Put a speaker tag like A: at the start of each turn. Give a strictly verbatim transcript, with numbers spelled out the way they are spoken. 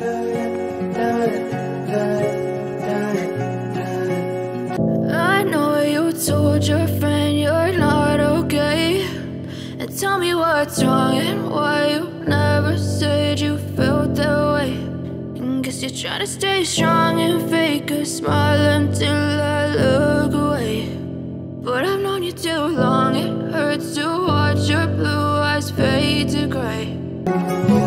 A: I know you told your friend you're not okay, and tell me what's wrong and why you never said you felt that way. And guess you're trying to stay strong and fake a smile until I look away. But I've known you too long, it hurts to watch your blue eyes fade to gray.